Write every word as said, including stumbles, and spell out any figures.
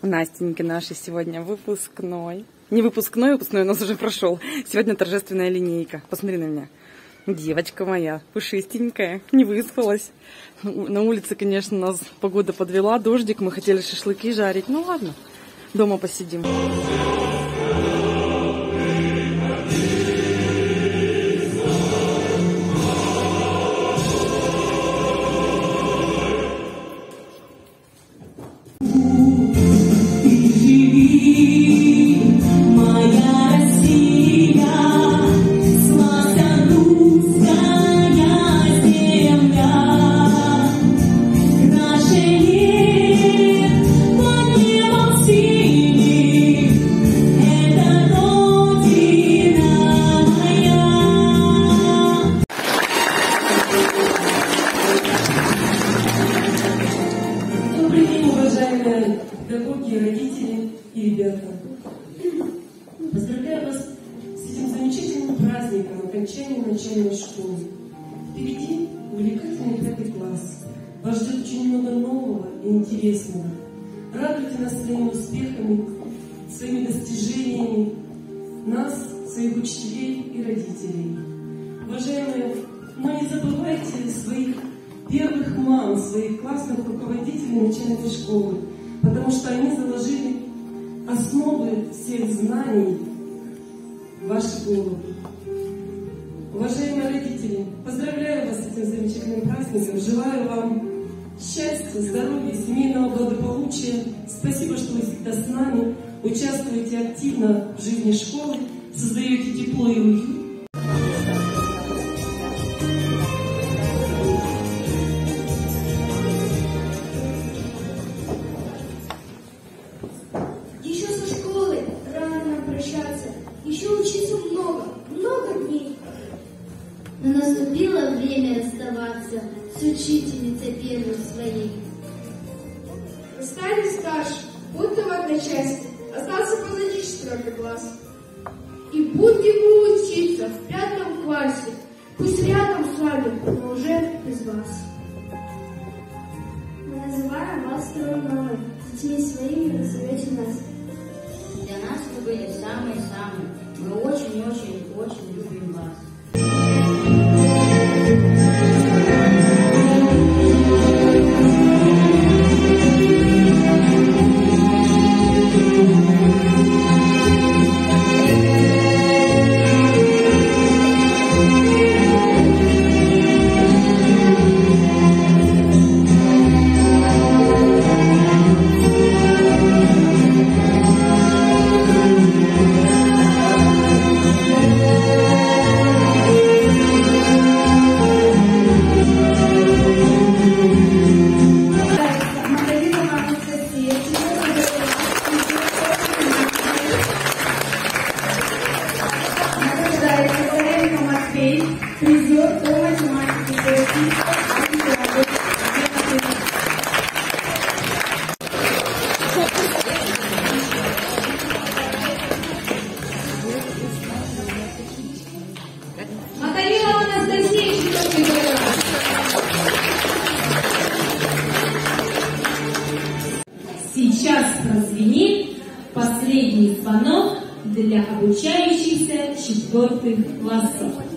Настеньки нашей сегодня выпускной. Не выпускной, выпускной у нас уже прошел. Сегодня торжественная линейка. Посмотри на меня. Девочка моя, пушистенькая, не выспалась. На улице, конечно, нас погода подвела, дождик. Мы хотели шашлыки жарить. Ну ладно, дома посидим. Педагоги, родители и ребята. Поздравляю вас с этим замечательным праздником окончания начальной школы. Впереди увлекательный пятый класс. Вас ждет очень много нового и интересного. Радуйте нас своими успехами, своими достижениями, нас, своих учителей и родителей. Уважаемые, но не забывайте своих первых мам, своих классных руководителей начальной школы, потому что они заложили основы всех знаний в ваши головы. Уважаемые родители, поздравляю вас с этим замечательным праздником, желаю вам счастья, здоровья, семейного благополучия. Спасибо, что вы всегда с нами, участвуете активно в жизни школы, создаете тепло и уют. Еще учиться много, много дней. Но наступило время расставаться с учительницей первой своей. Вы стали старше, будто в одночасье, остался позади четвертый класс. И будете вы учиться в пятом классе, пусть рядом с вами, но уже без вас. Мы называем вас второй мамой, детьми своими назовете нас. Для нас вы были самые-самые. Мы очень-очень-очень любим вас. Призер по математике. Матарилова Анастасия, четвертый класс. Сейчас прозвенит последний звонок для обучающихся четвертых классов.